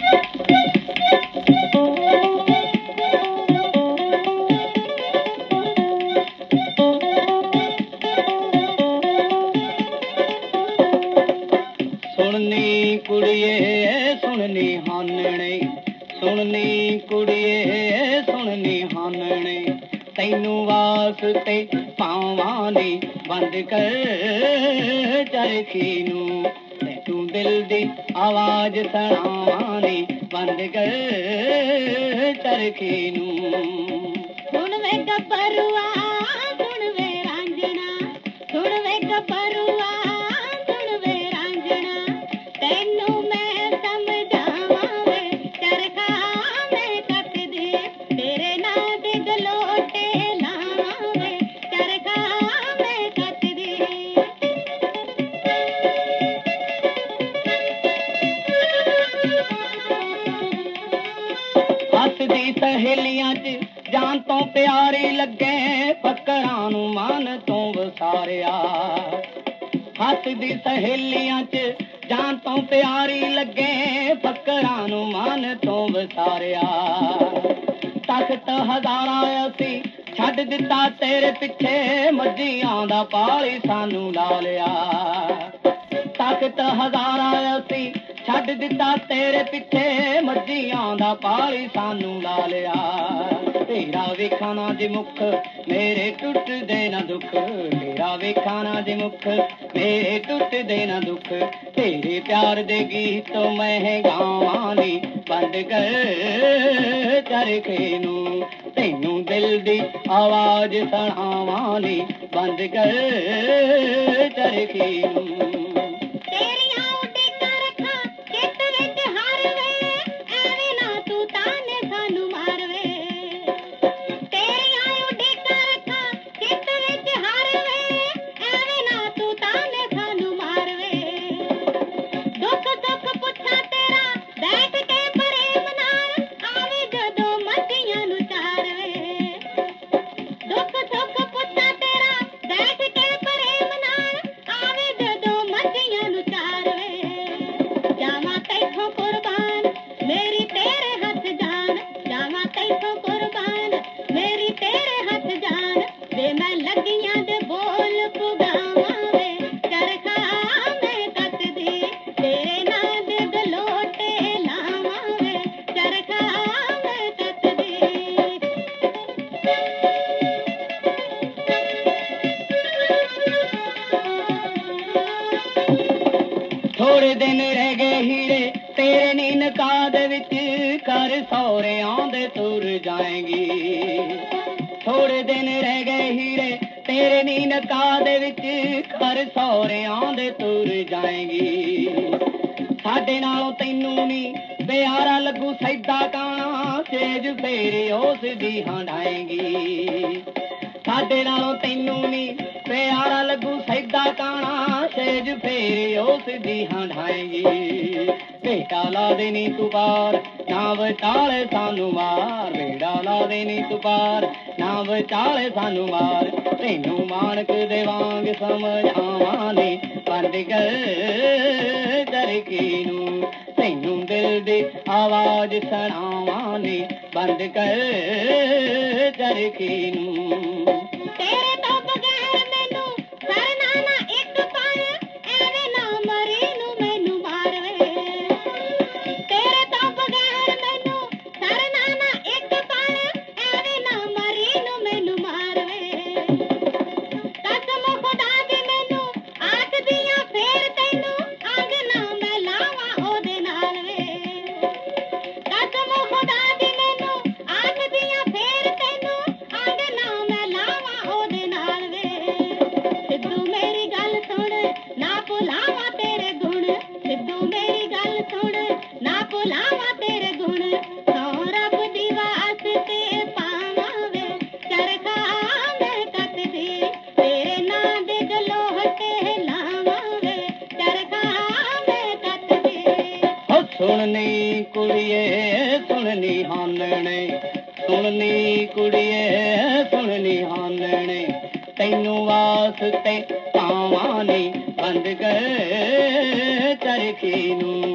सुननी कुड़िए सुननी हानने सुननी कुड़िए सुननी हानने तैनू वास्ते पावानी बंद कर चरखी नू तू दिल दी आवाज सुनावानी बंद कर चरखी नू सुन वे गबरुआ सुन वे रांझना सुन वे गबरुआ सुन वे रांझना तैनू मैं समझावा वे चरखा मैं कट दे तेरे नाल दे गलोटे लावा वे चरखा मैं कट दे हसदी सहेलियां च जान तो प्यारी लगे फकरां नू मान तो वसारिया हसदी सहेलियां च जान तो प्यारी लगे फकरां नू मान तो वसारिया तख्त हजारां असी छड्ड दिता तेरे पिछे मज्जियां दा पाली सानू ला लिया तख्त हजारां असी छड्ड दिता तेरे पिछे मज्जियां दा पाली सानू ला लिया तेरा वेखा ना जे मुख मेरे टुट दे ना दुख तेरा वेखा ना जे मुख मेरे टुट दे ना दुख तेरे प्यार दे गीत तो मैं गावानी बंद कर चरखे नू तैनू दिल दी आवाज सुनावानी बंद कर चरखे नू थोड़े दिन रह गए हीरे तेरे नी नकाद विच कर सौरे आंदे तुर जाएंगी थोड़े दिन रह गए हीरे तेरे नी नकाद विच कर सौरे आंदे तुर जाएंगी साडे नालों तैनू नी प्यारा लगू सैदा काना सेज फेरे उस दी हंडाएंगी साडे नालों तैनू नी प्यारा लगू सैदा काना सेज फेरे उस दी हंडाएंगी बेटा ला देनी तू पार ना विचाले सानू मार बेटा ला देनी तू पार ना विचाले सानू मार तैनू मानक देवांग समझावानी बंद कर चरखी नू तैनू दिल दी आवाज सुनावानी बंद कर चरखी नू तेरे तो बगैर मैनू करना ना एक पल एवे ना मरी नू मैनू मारवे तेरे तो बगैर मैनू करना ना एक पल एवे ना मरी नू मैनू मारवे कसम खुदा दी मैनू आख दियां फेर तैनू अंग ना मैं लावां ओदे नाल वे कसम खुदा दी मैनू आख दियां फेर तैनू अंग ना मैं लावां ओदे नाल वे सिद्धू मेरी गल सुन ना भुलावां तेरे गुण सिद्धू मेरी गल सुन ना भुलावां तेरे गुण सौ रब दी वास्ते पावां वे चरखा मैं कट दे तेरे नां दे गलोटे लावां वे चरखा मैं कट दे हो सुननी कुड़िए सुननी हानने सुननी कुड़िए सुननी हानने तैनू वास्ते पावानी बंद कर चरखी नू